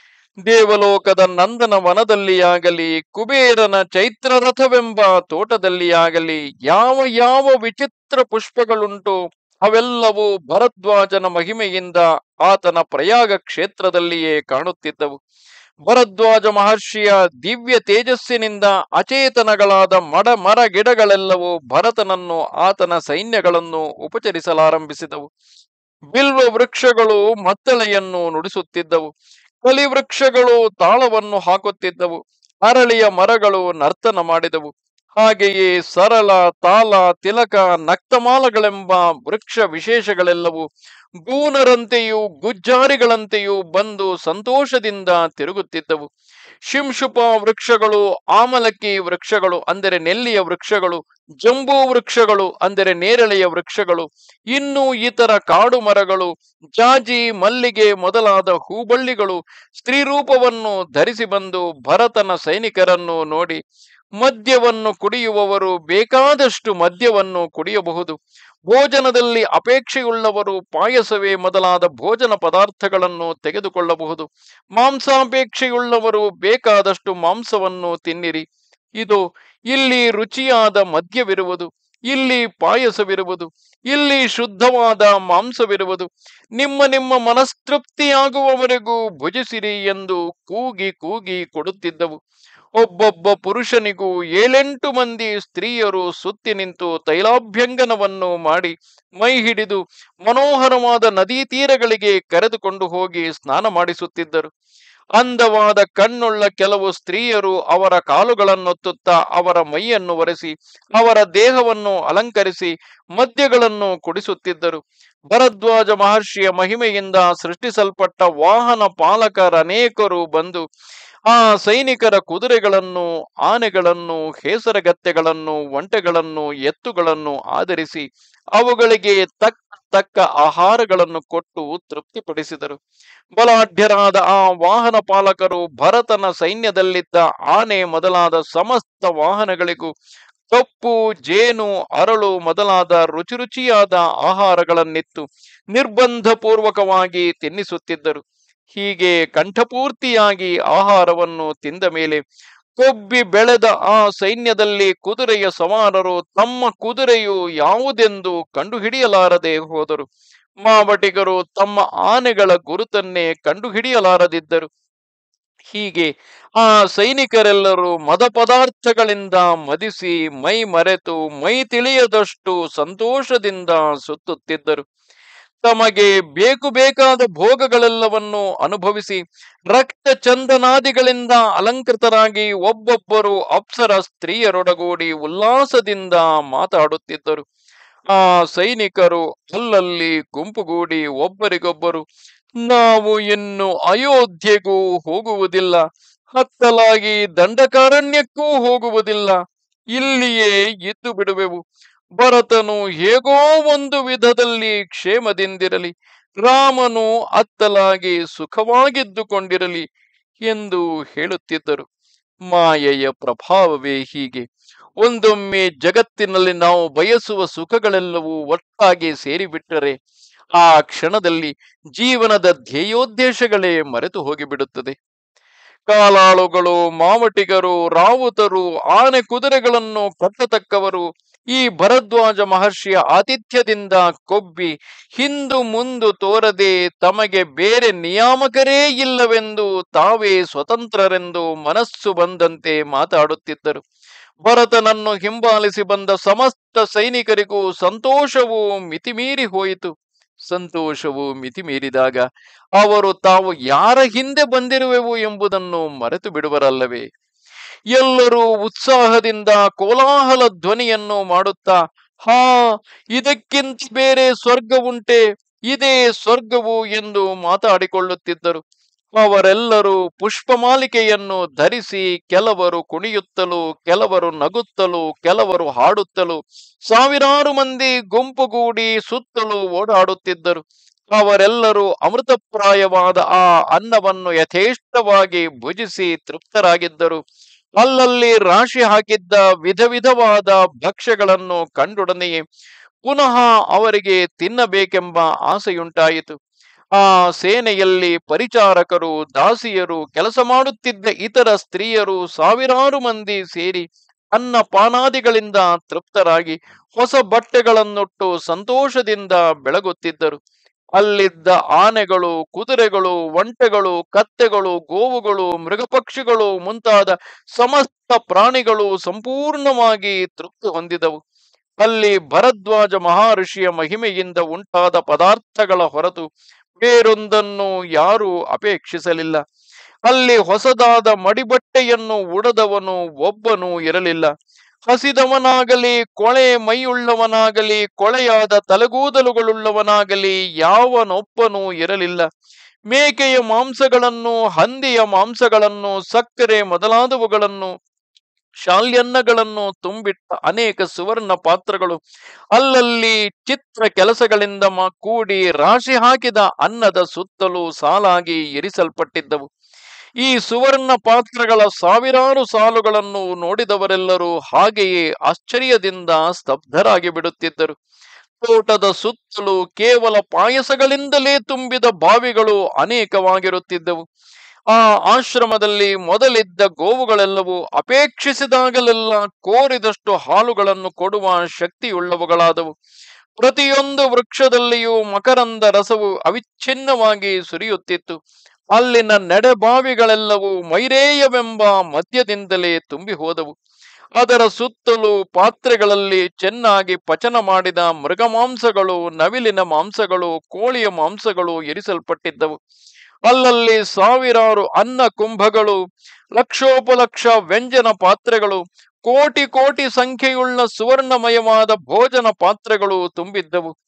ದೇವಲೋಕದ ನಂದನ ವನದಲ್ಲಿಯಾಗಲಿ, ಕುಬೇರನ ಚೈತ್ರರಥವೆಂಬ ತೋಟದಲ್ಲಿಯಾಗಲಿ ಯಾವ ಯಾವ ವಿಚಿತ್ರ ಪುಷ್ಪಗಳುಂಟು ಅವೆಲ್ಲವೂ ಭರದ್ವಾಜನ ಮಹಿಮೆಯಿಂದ ಆತನ ಪ್ರಯಾಗ ಕ್ಷೇತ್ರದಲ್ಲಿಯೇ ಕಾಣುತ್ತಿದ್ದವು. ಭರದ್ವಾಜ ಮಹರ್ಷಿಯ ದಿವ್ಯ ತೇಜಸ್ಸಿನಿಂದ ಅಚೇತನಗಳಾದ ಮರ ಗಿಡಗಳೆಲ್ಲವೂ ಭರತನನ್ನು, ಆತನ ಸೈನ್ಯಗಳನ್ನು ಉಪಚರಿಸಲಾರಂಭಿಸಿದವು. ಬಿಲ್ವ ವೃಕ್ಷಗಳು ಮತ್ತಳೆಯನ್ನು ನುಡಿಸುತ್ತಿದ್ದವು. ಕಲಿವೃಕ್ಷಗಳು ತಾಳವನ್ನು ಹಾಕುತ್ತಿದ್ದವು. ಅರಳಿಯ ಮರಗಳು ನರ್ತನ ಮಾಡಿದವು. ಹಾಗೆಯೇ ಸರಳ, ತಾಲ, ತಿಲಕ, ನಕ್ತಮಾಲಗಳೆಂಬ ವೃಕ್ಷ ವಿಶೇಷಗಳೆಲ್ಲವೂ ಗೂನರಂತೆಯೂ ಗುಜ್ಜಾರಿಗಳಂತೆಯೂ ಬಂದು ಸಂತೋಷದಿಂದ ತಿರುಗುತ್ತಿದ್ದವು. ಶಿಂಶುಪ ವೃಕ್ಷಗಳು, ಆಮಲಕ್ಕಿ ವೃಕ್ಷಗಳು ಅಂದರೆ ನೆಲ್ಲಿಯ ವೃಕ್ಷಗಳು, ಜಂಬೂ ವೃಕ್ಷಗಳು ಅಂದರೆ ನೇರಳೆಯ ವೃಕ್ಷಗಳು, ಇನ್ನೂ ಇತರ ಕಾಡು ಮರಗಳು, ಜಾಜಿ, ಮಲ್ಲಿಗೆ ಮೊದಲಾದ ಹೂಬಳ್ಳಿಗಳು ಸ್ತ್ರೀರೂಪವನ್ನು ಧರಿಸಿ ಬಂದು ಭರತನ ಸೈನಿಕರನ್ನು ನೋಡಿ, ಮದ್ಯವನ್ನು ಕುಡಿಯುವವರು ಬೇಕಾದಷ್ಟು ಮದ್ಯವನ್ನು ಕುಡಿಯಬಹುದು, ಭೋಜನದಲ್ಲಿ ಅಪೇಕ್ಷೆಯುಳ್ಳವರು ಪಾಯಸವೇ ಮೊದಲಾದ ಭೋಜನ ಪದಾರ್ಥಗಳನ್ನು ತೆಗೆದುಕೊಳ್ಳಬಹುದು, ಮಾಂಸಾಪೇಕ್ಷೆಯುಳ್ಳವರು ಬೇಕಾದಷ್ಟು ಮಾಂಸವನ್ನು ತಿನ್ನಿರಿ. ಇದು ಇಲ್ಲಿ ರುಚಿಯಾದ ಮದ್ಯವಿರುವುದು, ಇಲ್ಲಿ ಪಾಯಸವಿರುವುದು, ಇಲ್ಲಿ ಶುದ್ಧವಾದ ಮಾಂಸವಿರುವುದು, ನಿಮ್ಮ ನಿಮ್ಮ ಮನಸ್ತೃಪ್ತಿಯಾಗುವವರೆಗೂ ಭುಜಿಸಿರಿ ಎಂದು ಕೂಗಿ ಕೂಗಿ ಕೊಡುತ್ತಿದ್ದವು. ಒಬ್ಬೊಬ್ಬ ಪುರುಷನಿಗೂ 7-8 ಮಂದಿ ಸ್ತ್ರೀಯರು ಸುತ್ತಿ ನಿಂತು ತೈಲಾಭ್ಯಂಗನವನ್ನು ಮಾಡಿ ಮೈ ಹಿಡಿದು ಮನೋಹರವಾದ ನದೀ ತೀರಗಳಿಗೆ ಕರೆದುಕೊಂಡು ಹೋಗಿ ಸ್ನಾನ ಮಾಡಿಸುತ್ತಿದ್ದರು. ಅಂದವಾದ ಕಣ್ಣುಳ್ಳ ಕೆಲವು ಸ್ತ್ರೀಯರು ಅವರ ಕಾಲುಗಳನ್ನೊತ್ತುತ್ತಾ ಅವರ ಮೈಯನ್ನು ಒರೆಸಿ ಅವರ ದೇಹವನ್ನು ಅಲಂಕರಿಸಿ ಮದ್ಯಗಳನ್ನು ಕುಡಿಸುತ್ತಿದ್ದರು. ಭರದ್ವಾಜ ಮಹರ್ಷಿಯ ಮಹಿಮೆಯಿಂದ ಸೃಷ್ಟಿಸಲ್ಪಟ್ಟ ವಾಹನ ಪಾಲಕರನೇಕರು ಬಂದು ಆ ಸೈನಿಕರ ಕುದುರೆಗಳನ್ನು, ಆನೆಗಳನ್ನು, ಹೇಸರಗತ್ತೆಗಳನ್ನು, ಒಂಟೆಗಳನ್ನು, ಎತ್ತುಗಳನ್ನು ಆಧರಿಸಿ ಅವುಗಳಿಗೆ ತಕ್ಕ ಆಹಾರಗಳನ್ನು ಕೊಟ್ಟು ತೃಪ್ತಿಪಡಿಸಿದರು. ಬಲಾಢ್ಯರಾದ ಆ ವಾಹನ ಪಾಲಕರು ಭರತನ ಸೈನ್ಯದಲ್ಲಿದ್ದ ಆನೆ ಮೊದಲಾದ ಸಮಸ್ತ ವಾಹನಗಳಿಗೂ ಕಪ್ಪು, ಜೇನು, ಅರಳು ಮೊದಲಾದ ರುಚಿ ರುಚಿಯಾದ ಆಹಾರಗಳನ್ನಿತ್ತು ನಿರ್ಬಂಧ ಪೂರ್ವಕವಾಗಿ ತಿನ್ನಿಸುತ್ತಿದ್ದರು. ಹೀಗೆ ಕಂಠಪೂರ್ತಿಯಾಗಿ ಆಹಾರವನ್ನು ತಿಂದ ಮೇಲೆ ಕೊಬ್ಬಿ ಬೆಳೆದ ಆ ಸೈನ್ಯದಲ್ಲಿ ಕುದುರೆಯ ಸವಾರರು ತಮ್ಮ ಕುದುರೆಯು ಯಾವುದೆಂದು ಕಂಡುಹಿಡಿಯಲಾರದೆ ಹೋದರು. ಮಾವಟಿಗರು ತಮ್ಮ ಆನೆಗಳ ಗುರುತನ್ನೇ ಕಂಡುಹಿಡಿಯಲಾರದಿದ್ದರು. ಹೀಗೆ ಆ ಸೈನಿಕರೆಲ್ಲರೂ ಮದ ಪದಾರ್ಥಗಳಿಂದ ಮದಿಸಿ ಮೈ ಮರೆತು ಮೈ ತಿಳಿಯದಷ್ಟು ಸಂತೋಷದಿಂದ ಸುತ್ತುತ್ತಿದ್ದರು. ತಮಗೆ ಬೇಕಾದ ಭೋಗಗಳೆಲ್ಲವನ್ನು ಅನುಭವಿಸಿ ರಕ್ತ ಚಂದನಾದಿಗಳಿಂದ ಅಲಂಕೃತರಾಗಿ ಒಬ್ಬೊಬ್ಬರು ಅಪ್ಸರ ಸ್ತ್ರೀಯರೊಡಗೂಡಿ ಉಲ್ಲಾಸದಿಂದ ಮಾತಾಡುತ್ತಿದ್ದರು. ಆ ಸೈನಿಕರು ಅಲ್ಲಲ್ಲಿ ಗುಂಪುಗೂಡಿ ಒಬ್ಬರಿಗೊಬ್ಬರು, ನಾವು ಇನ್ನು ಅಯೋಧ್ಯೆಗೂ ಹೋಗುವುದಿಲ್ಲ, ಹತ್ತಲಾಗಿ ದಂಡಕಾರಣ್ಯಕ್ಕೂ ಹೋಗುವುದಿಲ್ಲ, ಇಲ್ಲಿಯೇ ಇದ್ದು ಬಿಡುವೆವು. ಭರತನು ಹೇಗೋ ಒಂದು ವಿಧದಲ್ಲಿ ಕ್ಷೇಮದಿಂದಿರಲಿ, ರಾಮನು ಅತ್ತಲಾಗಿ ಸುಖವಾಗಿದ್ದುಕೊಂಡಿರಲಿ ಎಂದು ಹೇಳುತ್ತಿದ್ದರು. ಮಾಯೆಯ ಪ್ರಭಾವವೇ ಹೀಗೆ. ಒಂದೊಮ್ಮೆ ಜಗತ್ತಿನಲ್ಲಿ ನಾವು ಬಯಸುವ ಸುಖಗಳೆಲ್ಲವೂ ಒಟ್ಟಾಗಿ ಸೇರಿಬಿಟ್ಟರೆ ಆ ಕ್ಷಣದಲ್ಲಿ ಜೀವನದ ಧ್ಯೇಯೋದ್ದೇಶಗಳೇ ಮರೆತು ಹೋಗಿಬಿಡುತ್ತದೆ. ಕಾಲಾಳುಗಳು, ಮಾವಟಿಗರು, ರಾವುತರು, ಆನೆ ಕುದುರೆಗಳನ್ನು ಕಟ್ಟತಕ್ಕವರು ಈ ಭರದ್ವಾಜ ಮಹರ್ಷಿಯ ಆತಿಥ್ಯದಿಂದ ಕೊಬ್ಬಿ ಹಿಂದು ಮುಂದು ತೋರದೆ ತಮಗೆ ಬೇರೆ ನಿಯಾಮಕರೇ ಇಲ್ಲವೆಂದು ತಾವೇ ಸ್ವತಂತ್ರರೆಂದು ಮನಸ್ಸು ಬಂದಂತೆ ಮಾತಾಡುತ್ತಿದ್ದರು. ಭರತನನ್ನು ಹಿಂಬಾಲಿಸಿ ಬಂದ ಸಮಸ್ತ ಸೈನಿಕರಿಗೂ ಸಂತೋಷವು ಮಿತಿಮೀರಿ ಹೋಯಿತು. ಸಂತೋಷವು ಮಿತಿಮೀರಿದಾಗ ಅವರು ತಾವು ಯಾರ ಹಿಂದೆ ಬಂದಿರುವೆವು ಎಂಬುದನ್ನು ಮರೆತು ಬಿಡುವರಲ್ಲವೇ? ಎಲ್ಲರೂ ಉತ್ಸಾಹದಿಂದ ಕೋಲಾಹಲ ಧ್ವನಿಯನ್ನು ಮಾಡುತ್ತಾ, ಹಾ, ಇದಕ್ಕಿಂತ ಬೇರೆ ಸ್ವರ್ಗವುಂಟೆ, ಇದೇ ಸ್ವರ್ಗವು ಎಂದು ಮಾತಾಡಿಕೊಳ್ಳುತ್ತಿದ್ದರು. ಅವರೆಲ್ಲರೂ ಪುಷ್ಪಮಾಲಿಕೆಯನ್ನು ಧರಿಸಿ ಕೆಲವರು ಕುಣಿಯುತ್ತಲೂ, ಕೆಲವರು ನಗುತ್ತಲೂ, ಕೆಲವರು ಹಾಡುತ್ತಲೂ, ಸಾವಿರಾರು ಮಂದಿ ಗುಂಪುಗೂಡಿ ಸುತ್ತಲೂ ಓಡಾಡುತ್ತಿದ್ದರು. ಅವರೆಲ್ಲರೂ ಅಮೃತಪ್ರಾಯವಾದ ಆ ಅನ್ನವನ್ನು ಯಥೇಷ್ಟವಾಗಿ ಭುಜಿಸಿ ತೃಪ್ತರಾಗಿದ್ದರು. ಅಲ್ಲಲ್ಲಿ ರಾಶಿ ಹಾಕಿದ್ದ ವಿಧ ವಿಧವಾದ ಭಕ್ಷ್ಯಗಳನ್ನು ಕಂಡೊಡನೆಯೇ ಪುನಃ ಅವರಿಗೆ ತಿನ್ನಬೇಕೆಂಬ ಆಸೆಯುಂಟಾಯಿತು. ಆ ಸೇನೆಯಲ್ಲಿ ಪರಿಚಾರಕರು, ದಾಸಿಯರು, ಕೆಲಸ ಮಾಡುತ್ತಿದ್ದ ಇತರ ಸ್ತ್ರೀಯರು ಸಾವಿರಾರು ಮಂದಿ ಸೇರಿ ಅನ್ನ ಪಾನಾದಿಗಳಿಂದ ತೃಪ್ತರಾಗಿ ಹೊಸ ಬಟ್ಟೆಗಳನ್ನುಟ್ಟು ಸಂತೋಷದಿಂದ ಬೆಳಗುತ್ತಿದ್ದರು. ಅಲ್ಲಿದ್ದ ಆನೆಗಳು, ಕುದುರೆಗಳು, ಒಂಟೆಗಳು, ಕತ್ತೆಗಳು, ಗೋವುಗಳು, ಮೃಗಪಕ್ಷಿಗಳು ಮುಂತಾದ ಸಮಸ್ತ ಪ್ರಾಣಿಗಳು ಸಂಪೂರ್ಣವಾಗಿ ತೃಪ್ತಿ ಹೊಂದಿದವು. ಅಲ್ಲಿ ಭರದ್ವಾಜ ಮಹರ್ಷಿಯ ಮಹಿಮೆಯಿಂದ ಉಂಟಾದ ಪದಾರ್ಥಗಳ ಹೊರತು ಬೇರೊಂದನ್ನು ಯಾರೂ ಅಪೇಕ್ಷಿಸಲಿಲ್ಲ. ಅಲ್ಲಿ ಹೊಸದಾದ ಮಡಿಬಟ್ಟೆಯನ್ನು ಉಡದವನು ಒಬ್ಬನೂ ಇರಲಿಲ್ಲ. ಹಸಿದವನಾಗಲಿ, ಕೊಳೆ ಮೈಯುಳ್ಳವನಾಗಲಿ, ಕೊಳೆಯಾದ ತಲೆಗೂದಲುಗಳುಳ್ಳವನಾಗಲಿ ಯಾವನೊಬ್ಬನೂ ಇರಲಿಲ್ಲ. ಮೇಕೆಯ ಮಾಂಸಗಳನ್ನು, ಹಂದಿಯ ಮಾಂಸಗಳನ್ನು, ಸಕ್ಕರೆ ಮೊದಲಾದವುಗಳನ್ನು, ಶಾಲ್ಯನ್ನಗಳನ್ನು ತುಂಬಿಟ್ಟ ಅನೇಕ ಸುವರ್ಣ ಪಾತ್ರಗಳು ಅಲ್ಲಲ್ಲಿ ಚಿತ್ರ ಕೆಲಸಗಳಿಂದ ಕೂಡಿ ರಾಶಿ ಹಾಕಿದ ಅನ್ನದ ಸುತ್ತಲೂ ಸಾಲಾಗಿ ಇರಿಸಲ್ಪಟ್ಟಿದ್ದವು. ಈ ಸುವರ್ಣ ಪಾತ್ರಗಳ ಸಾವಿರಾರು ಸಾಲುಗಳನ್ನು ನೋಡಿದವರೆಲ್ಲರೂ ಹಾಗೆಯೇ ಆಶ್ಚರ್ಯದಿಂದ ಸ್ತಬ್ಧರಾಗಿ ಬಿಡುತ್ತಿದ್ದರು. ತೋಟದ ಸುತ್ತಲೂ ಕೇವಲ ಪಾಯಸಗಳಿಂದಲೇ ತುಂಬಿದ ಬಾವಿಗಳು ಅನೇಕವಾಗಿರುತ್ತಿದ್ದವು. ಆ ಆಶ್ರಮದಲ್ಲಿ ಮೊದಲಿದ್ದ ಗೋವುಗಳೆಲ್ಲವೂ ಅಪೇಕ್ಷಿಸಿದಾಗಲೆಲ್ಲ ಕೋರಿದಷ್ಟು ಹಾಲುಗಳನ್ನು ಕೊಡುವ ಶಕ್ತಿಯುಳ್ಳವುಗಳಾದವು. ಪ್ರತಿಯೊಂದು ವೃಕ್ಷದಲ್ಲಿಯೂ ಮಕರಂದ ರಸವು ಅವಿಚ್ಛಿನ್ನವಾಗಿ ಸುರಿಯುತ್ತಿತ್ತು. ಅಲ್ಲಿನ ನೆಡೆಬಾವಿಗಳೆಲ್ಲವೂ ಮೈರೇಯವೆಂಬ ಮದ್ಯದಿಂದಲೇ ತುಂಬಿ ಹೋದವು. ಅದರ ಸುತ್ತಲೂ ಪಾತ್ರೆಗಳಲ್ಲಿ ಚೆನ್ನಾಗಿ ಪಚನ ಮಾಡಿದ ಮೃಗಮಾಂಸಗಳು, ನವಿಲಿನ ಮಾಂಸಗಳು, ಕೋಳಿಯ ಮಾಂಸಗಳು ಇರಿಸಲ್ಪಟ್ಟಿದ್ದವು. ಅಲ್ಲಲ್ಲಿ ಸಾವಿರಾರು ಅನ್ನ ಕುಂಭಗಳು, ಲಕ್ಷೋಪಲಕ್ಷ ವ್ಯಂಜನ ಪಾತ್ರೆಗಳು, ಕೋಟಿ ಕೋಟಿ ಸಂಖ್ಯೆಯುಳ್ಳ ಸುವರ್ಣಮಯವಾದ ಭೋಜನ ಪಾತ್ರೆಗಳು ತುಂಬಿದ್ದವು.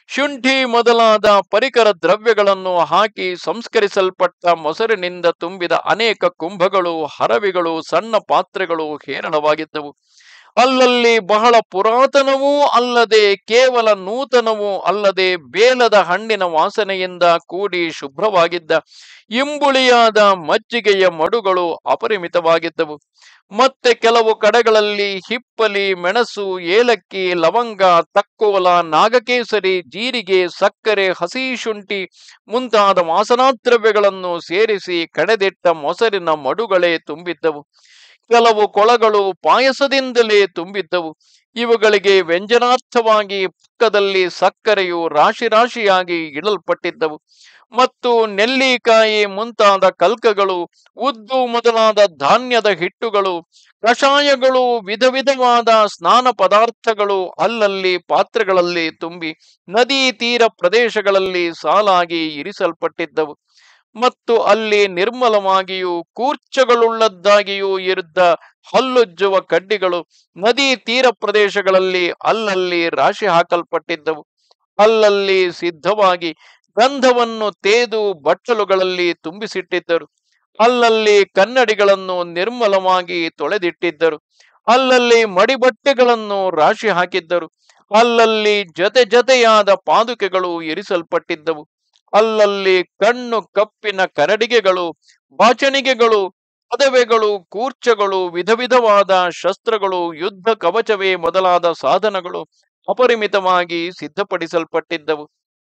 ಶುಂಠಿ ಮೊದಲಾದ ಪರಿಕರ ದ್ರವ್ಯಗಳನ್ನು ಹಾಕಿ ಸಂಸ್ಕರಿಸಲ್ಪಟ್ಟ ಮೊಸರಿನಿಂದ ತುಂಬಿದ ಅನೇಕ ಕುಂಭಗಳು, ಹರವಿಗಳು, ಸಣ್ಣ ಪಾತ್ರೆಗಳು ಹೇರಳವಾಗಿದ್ದವು. ಅಲ್ಲಲ್ಲಿ ಬಹಳ ಪುರಾತನವೂ ಅಲ್ಲದೆ ಕೇವಲ ನೂತನವೂ ಅಲ್ಲದೆ ಬೇಲದ ಹಣ್ಣಿನ ವಾಸನೆಯಿಂದ ಕೂಡಿ ಶುಭ್ರವಾಗಿದ್ದ ಇಂಬುಳಿಯಾದ ಮಜ್ಜಿಗೆಯ ಮಡುಗಳು ಅಪರಿಮಿತವಾಗಿದ್ದವು. ಮತ್ತೆ ಕೆಲವು ಕಡೆಗಳಲ್ಲಿ ಹಿಪ್ಪಲಿ, ಮೆಣಸು, ಏಲಕ್ಕಿ, ಲವಂಗ, ತಕ್ಕೋಲ, ನಾಗಕೇಸರಿ, ಜೀರಿಗೆ, ಸಕ್ಕರೆ, ಹಸಿ ಶುಂಠಿ ಮುಂತಾದ ವಾಸನಾದ್ರವ್ಯಗಳನ್ನು ಸೇರಿಸಿ ಕಡೆದಿಟ್ಟ ಮೊಸರಿನ ಮಡುಗಳೇ ತುಂಬಿದ್ದವು. ಕೆಲವು ಕೊಳಗಳು ಪಾಯಸದಿಂದಲೇ ತುಂಬಿದ್ದವು. ಇವುಗಳಿಗೆ ವ್ಯಂಜನಾರ್ಥವಾಗಿ ಪಕ್ಕದಲ್ಲಿ ಸಕ್ಕರೆಯು ರಾಶಿ ರಾಶಿಯಾಗಿ ಇಡಲ್ಪಟ್ಟಿದ್ದವು. ಮತ್ತು ನೆಲ್ಲಿಕಾಯಿ ಮುಂತಾದ ಕಲ್ಕಗಳು, ಉದ್ದು ಮೊದಲಾದ ಧಾನ್ಯದ ಹಿಟ್ಟುಗಳು, ಕಷಾಯಗಳು, ವಿಧ ವಿಧವಾದ ಸ್ನಾನ ಪದಾರ್ಥಗಳು ಅಲ್ಲಲ್ಲಿ ಪಾತ್ರೆಗಳಲ್ಲಿ ತುಂಬಿ ನದಿ ತೀರ ಪ್ರದೇಶಗಳಲ್ಲಿ ಸಾಲಾಗಿ ಇರಿಸಲ್ಪಟ್ಟಿದ್ದವು. ಮತ್ತು ಅಲ್ಲಿ ನಿರ್ಮಲವಾಗಿಯೂ ಕೂರ್ಚಗಳುಳ್ಳದ್ದಾಗಿಯೂ ಇದ್ದ ಹಲ್ಲುಜ್ಜುವ ಕಡ್ಡಿಗಳು ನದಿ ತೀರ ಪ್ರದೇಶಗಳಲ್ಲಿ ಅಲ್ಲಲ್ಲಿ ರಾಶಿ ಹಾಕಲ್ಪಟ್ಟಿದ್ದವು. ಅಲ್ಲಲ್ಲಿ ಸಿದ್ಧವಾಗಿ ಗಂಧವನ್ನು ತೇದು ಬಟ್ಟಲುಗಳಲ್ಲಿ ತುಂಬಿಸಿಟ್ಟಿದ್ದರು. ಅಲ್ಲಲ್ಲಿ ಕನ್ನಡಿಗಳನ್ನು ನಿರ್ಮಲವಾಗಿ ತೊಳೆದಿಟ್ಟಿದ್ದರು. ಅಲ್ಲಲ್ಲಿ ಮಡಿಬಟ್ಟೆಗಳನ್ನು ರಾಶಿ ಹಾಕಿದ್ದರು. ಅಲ್ಲಲ್ಲಿ ಜೊತೆ ಜೊತೆಯಾದ ಪಾದುಕೆಗಳು ಇರಿಸಲ್ಪಟ್ಟಿದ್ದವು. ಅಲ್ಲಲ್ಲಿ ಕಣ್ಣು ಕಪ್ಪಿನ ಕರಡಿಗೆಗಳು, ಬಾಚಣಿಗೆಗಳು, ಪದವೆಗಳು, ಕೂರ್ಚಗಳು, ವಿಧ ವಿಧವಾದ ಶಸ್ತ್ರಗಳು, ಯುದ್ಧ ಕವಚವೇ ಮೊದಲಾದ ಸಾಧನಗಳು ಅಪರಿಮಿತವಾಗಿ ಸಿದ್ಧಪಡಿಸಲ್ಪಟ್ಟಿದ್ದವು.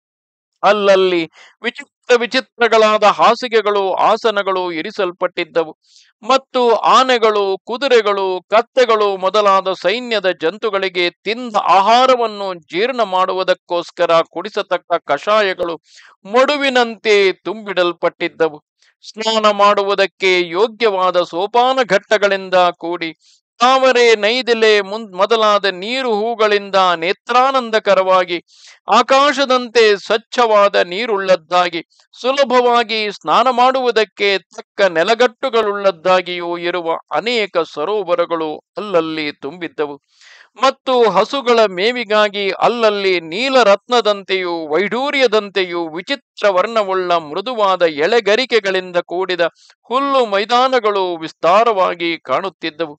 ಅಲ್ಲಲ್ಲಿ ವಿಚಿತ್ರ ವಿಚಿತ್ರಗಳಾದ ಹಾಸಿಗೆಗಳು, ಆಸನಗಳು ಇರಿಸಲ್ಪಟ್ಟಿದ್ದವು. ಮತ್ತು ಆನೆಗಳು, ಕುದುರೆಗಳು, ಕತ್ತೆಗಳು ಮೊದಲಾದ ಸೈನ್ಯದ ಜಂತುಗಳಿಗೆ ತಿಂದ ಆಹಾರವನ್ನು ಜೀರ್ಣ ಮಾಡುವುದಕ್ಕೋಸ್ಕರ ಕುಡಿಸತಕ್ಕ ಕಷಾಯಗಳು ಮಡುವಿನಂತೆ ತುಂಬಿಡಲ್ಪಟ್ಟಿದ್ದವು. ಸ್ನಾನ ಮಾಡುವುದಕ್ಕೆ ಯೋಗ್ಯವಾದ ಸೋಪಾನ ಘಟ್ಟಗಳಿಂದ ಕೂಡಿ ತಾವರೆ, ನೈದಿಲೆ ಮೊದಲಾದ ನೀರು ಹೂಗಳಿಂದ ನೇತ್ರಾನಂದಕರವಾಗಿ ಆಕಾಶದಂತೆ ಸ್ವಚ್ಛವಾದ ನೀರುಳ್ಳದ್ದಾಗಿ ಸುಲಭವಾಗಿ ಸ್ನಾನ ಮಾಡುವುದಕ್ಕೆ ತಕ್ಕ ನೆಲಗಟ್ಟುಗಳುಳ್ಳದ್ದಾಗಿಯೂ ಇರುವ ಅನೇಕ ಸರೋವರಗಳು ಅಲ್ಲಲ್ಲಿ ತುಂಬಿದ್ದವು. ಮತ್ತು ಹಸುಗಳ ಮೇವಿಗಾಗಿ ಅಲ್ಲಲ್ಲಿ ನೀಲರತ್ನದಂತೆಯೂ ವೈಢೂರ್ಯದಂತೆಯೂ ವಿಚಿತ್ರ ವರ್ಣವುಳ್ಳ ಮೃದುವಾದ ಎಳೆಗರಿಕೆಗಳಿಂದ ಕೂಡಿದ ಹುಲ್ಲು ಮೈದಾನಗಳು ವಿಸ್ತಾರವಾಗಿ ಕಾಣುತ್ತಿದ್ದವು.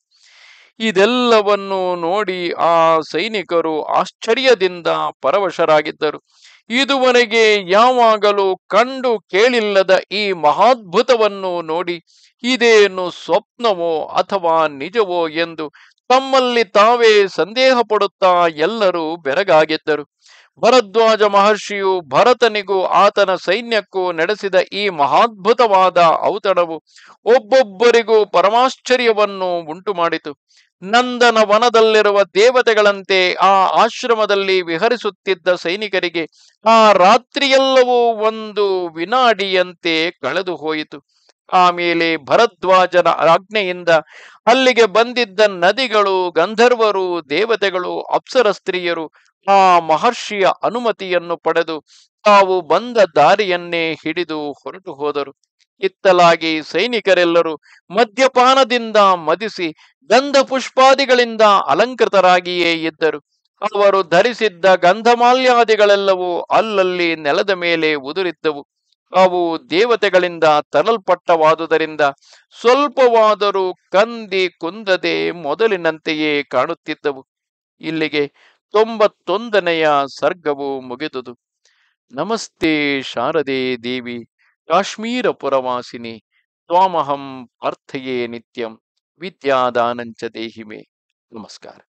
ಇದೆಲ್ಲವನ್ನು ನೋಡಿ ಆ ಸೈನಿಕರು ಆಶ್ಚರ್ಯದಿಂದ ಪರವಶರಾಗಿದ್ದರು. ಇದುವರೆಗೆ ಯಾವಾಗಲೂ ಕಂಡು ಕೇಳಿಲ್ಲದ ಈ ಮಹಾದ್ಭುತವನ್ನು ನೋಡಿ ಇದೇನು ಸ್ವಪ್ನವೋ ಅಥವಾ ನಿಜವೋ ಎಂದು ತಮ್ಮಲ್ಲಿ ತಾವೇ ಸಂದೇಹ ಪಡುತ್ತಾ ಎಲ್ಲರೂ ಬೆರಗಾಗಿದ್ದರು. ಭರದ್ವಾಜ ಮಹರ್ಷಿಯು ಭರತನಿಗೂ ಆತನ ಸೈನ್ಯಕ್ಕೂ ನಡೆಸಿದ ಈ ಮಹಾದ್ಭುತವಾದ ಔತಣವು ಒಬ್ಬೊಬ್ಬರಿಗೂ ಪರಮಾಶ್ಚರ್ಯವನ್ನು ಉಂಟು ಮಾಡಿತು. ನಂದನ ವನದಲ್ಲಿರುವ ದೇವತೆಗಳಂತೆ ಆ ಆಶ್ರಮದಲ್ಲಿ ವಿಹರಿಸುತ್ತಿದ್ದ ಸೈನಿಕರಿಗೆ ಆ ರಾತ್ರಿಯೆಲ್ಲವೂ ಒಂದು ವಿನಾಡಿಯಂತೆ ಕಳೆದು ಹೋಯಿತು. ಆಮೇಲೆ ಭರದ್ವಾಜನ ಆಜ್ಞೆಯಿಂದ ಅಲ್ಲಿಗೆ ಬಂದಿದ್ದ ನದಿಗಳು, ಗಂಧರ್ವರು, ದೇವತೆಗಳು, ಅಪ್ಸರ ಸ್ತ್ರೀಯರು ಆ ಮಹರ್ಷಿಯ ಅನುಮತಿಯನ್ನು ಪಡೆದು ತಾವು ಬಂದ ದಾರಿಯನ್ನೇ ಹಿಡಿದು ಹೊರಟು ಹೋದರು. ಇತ್ತಲಾಗಿ ಸೈನಿಕರೆಲ್ಲರೂ ಮದ್ಯಪಾನದಿಂದ ಮದಿಸಿ ಗಂಧ ಪುಷ್ಪಾದಿಗಳಿಂದ ಅಲಂಕೃತರಾಗಿಯೇ ಇದ್ದರು. ಅವರು ಧರಿಸಿದ್ದ ಗಂಧಮಾಲ್ಯಾದಿಗಳೆಲ್ಲವೂ ಅಲ್ಲಲ್ಲಿ ನೆಲದ ಮೇಲೆ ಉದುರಿದ್ದವು. ಅವು ದೇವತೆಗಳಿಂದ ತರಲ್ಪಟ್ಟವಾದುದರಿಂದ ಸ್ವಲ್ಪವಾದರೂ ಕಂದಿ ಕುಂದದೆ ಮೊದಲಿನಂತೆಯೇ ಕಾಣುತ್ತಿದ್ದವು. ಇಲ್ಲಿಗೆ 91ನೆಯ ಸರ್ಗವು ಮುಗಿದುದು. ನಮಸ್ತೆ ಶಾರದೆ ದೇವಿ ಕಾಶ್ಮೀರ ಪುರವಾಸಿನಿ ತ್ವಾಮಹಂ ಪ್ರಾರ್ಥಯೇ ನಿತ್ಯಂ ವಿದ್ಯಾದಾನಂಚ ದೇಹಿಮೆ. ನಮಸ್ಕಾರ.